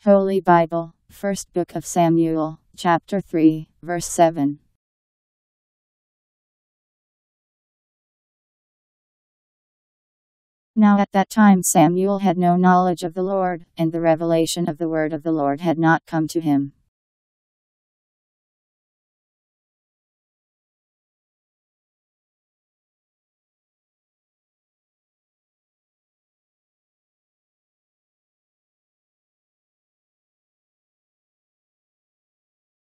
Holy Bible, First Book of Samuel, chapter 3, verse 7. Now at that time Samuel had no knowledge of the Lord, and the revelation of the word of the Lord had not come to him.